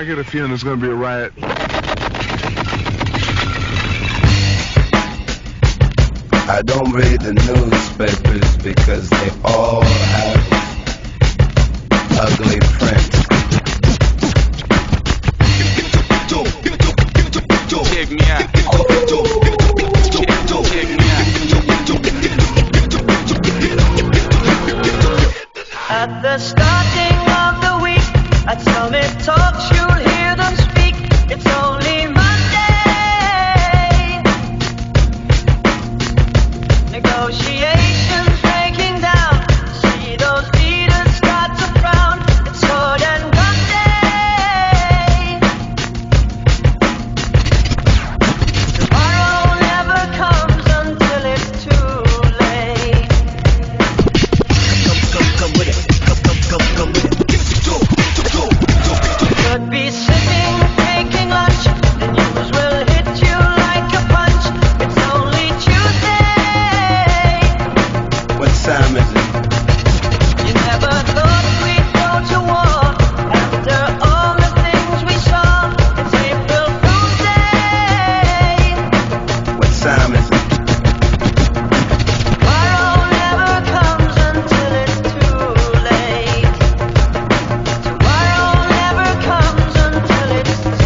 I get a feeling there's going to be a riot. I don't read the newspapers because they all have ugly prints. Check me out. Check me out. At the starting of the week, at Summit Talks, you'll hear them speak. It's only Monday. Negotiations breaking down. See those leaders start to frown. It's sword and gun day. Tomorrow never comes until it's too late. Come with it. Come with it. Could be sitting, taking lunch. The news will hit you like a punch. It's only Tuesday. What time is it? You never thought we'd go to war after all the things we saw. It's April Fool's Day. What time is it? Tomorrow never comes until it's too late. Tomorrow never comes until it's too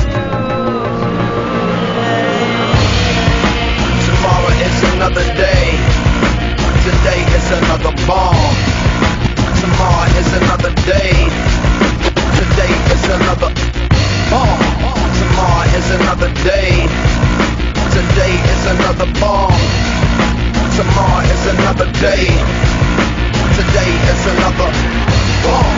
late. Tomorrow is another day. Today is another bomb. Tomorrow is another day. Today is another bomb. Tomorrow is another day. Today is another bomb. Tomorrow is another day. Today is another bomb.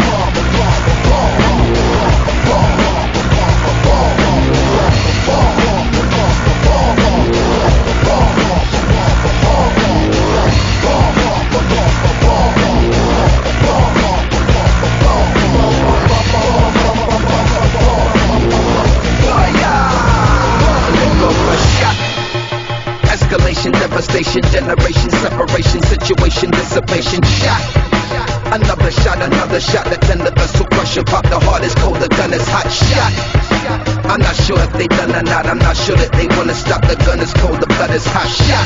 Escalation, devastation, generation, separation, situation, dissipation, shot. Another shot that send the vessel crushing, pop the heart is cold, the gun is hot, shot. I'm not sure if they done or not, I'm not sure that they wanna stop, the gun is cold, the blood is hot, shot.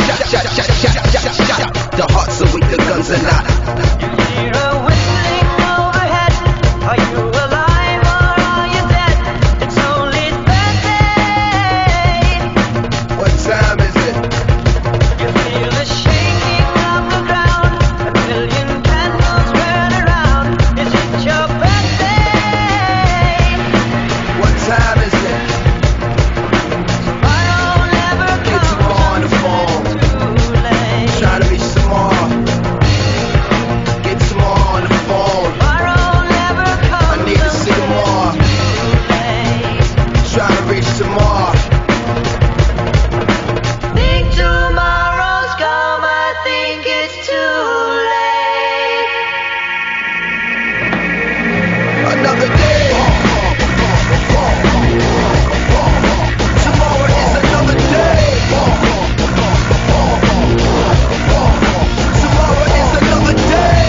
The hearts are weak, the guns are not. Hear a whistling overhead. Are you alive or are you dead? It's only Thursday. What time is it? You feel the shaking of the ground. A million candles burn around. Is it your birthday? What time is it? Tomorrow never Get comes tomorrow on the phone. too late. Try to reach tomorrow. Get tomorrow on the phone. Tomorrow never comes I need to see tomorrow. too late. Try to reach tomorrow. Think tomorrow's come, I think it's too late. Another day. Tomorrow is another day. Tomorrow is another day.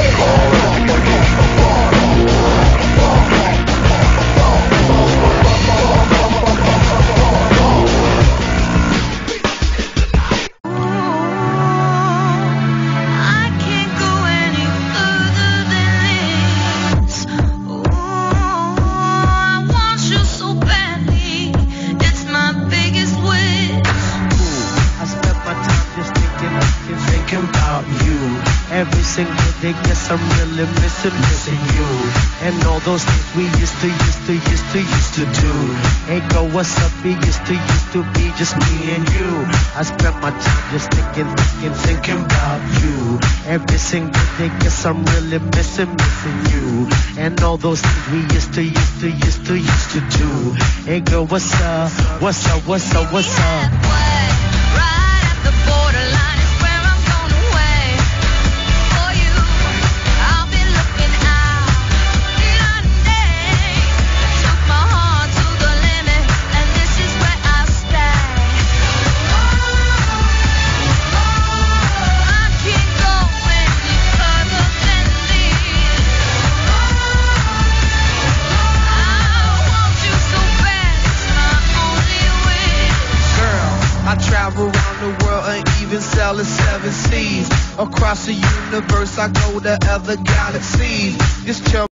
I can't go any further than this. I want you so badly. It's my biggest wish. I spend my time just thinking about you. Every single day, yes, I'm really missing you. And all those things we used to do. Hey girl, what's up? It used to be just me and you. I spend my time just thinking about you. Every single day, yes, I'm really missing you. And all those things we used to do. Hey girl, what's up? What's up? Right at the borderline is where I'm gonna wait for you. I'll be looking out night and day. Took my heart to the limit, and this is where I'll stay. I can't go any further than this. I want you so hell is 7 seas. Across the universe, I go to other galaxies. This